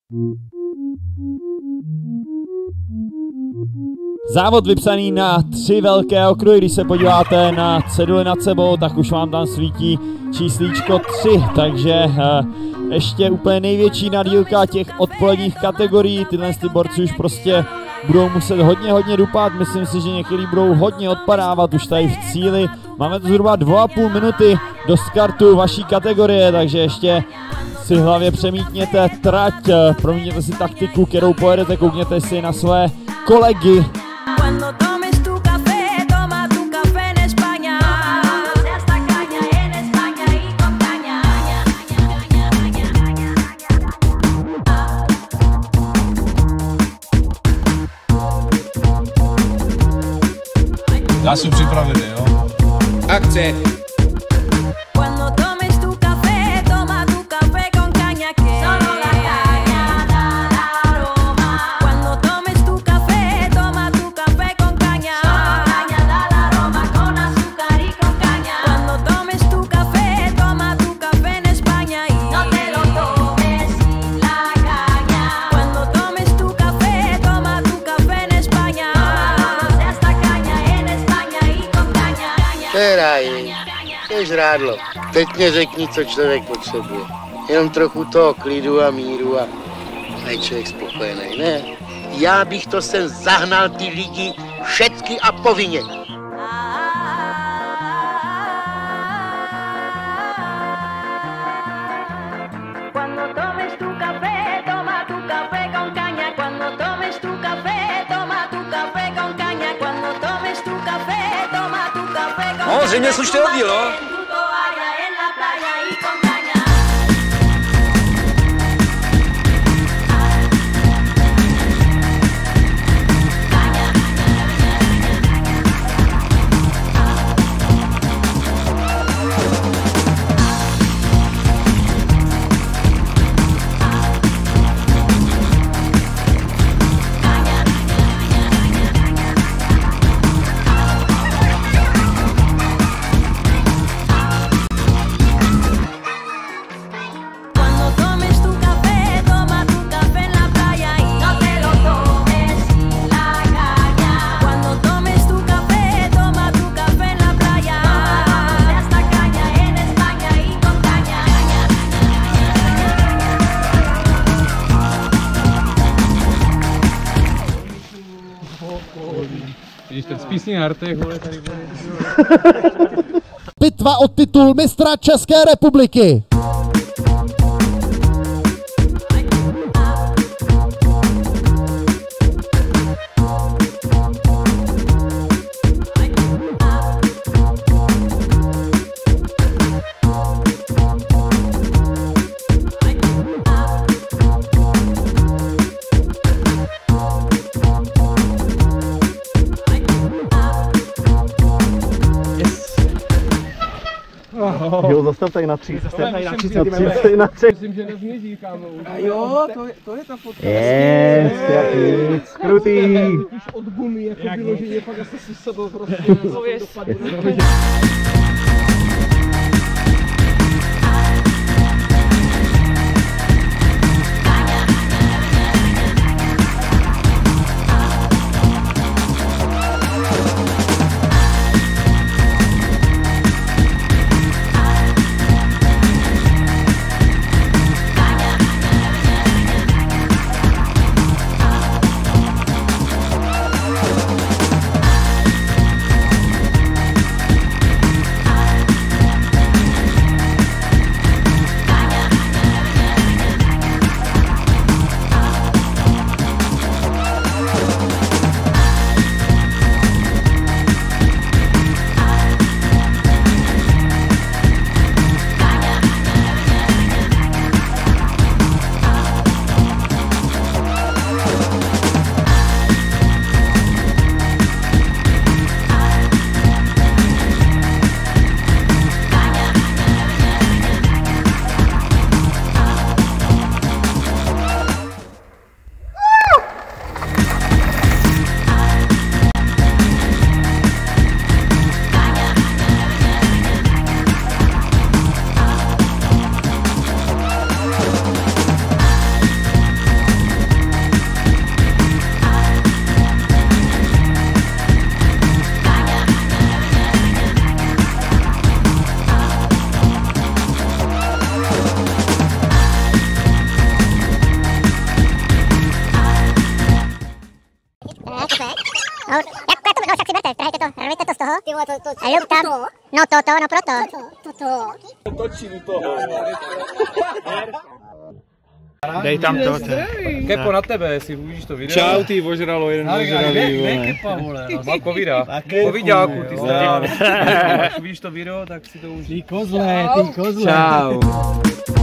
Závod vypsaný na 3 velké okruhy, když se podíváte na ceduli nad sebou, tak už vám tam svítí číslíčko 3, takže ještě úplně největší nadílka těch odpoledních kategorií. Tyhle borci už prostě budou muset hodně dupat, myslím si, že některý budou hodně odpadávat už tady v cíli. Máme to zhruba 2,5 minuty do startu vaší kategorie, takže ještě si v hlavě přemítněte trať, promítněte si taktiku, kterou pojedete, koukněte si na své kolegy. Já jsem připravený, jo? Akce! Je žrádlo. Teď mě řekni, co člověk potřebuje. Jenom trochu toho klidu a míru a je člověk spokojený, ne? Já bych to sem zahnal ty lidi všecky a povinně. No, zřejmě slušte oddíl, no? Když teď z písní na rtech, vole, tady bude. Bitva o titul mistra České republiky. Jo, zastav tady na 3. Myslím, že nezmizí, kámo. A jo, to je ta fotka. Yes, jak nic, krutý. Už od gumy, jako vyloženě, pak asi si sedl prostě. Jak to, no však si berte, trhejte to, rvejte to z toho. Ty vole, a ljub tam. No proto. Točí do toho. Dej tam to. Kepo na tebe, jestli uvidíš to video. Čau, ty ožralo, jeden ožralý, vole. Ne kepa, vole. Mám covidá. Covidáku, ty jsi. Až uvidíš to video, tak si to už. Ty kozle. Čau.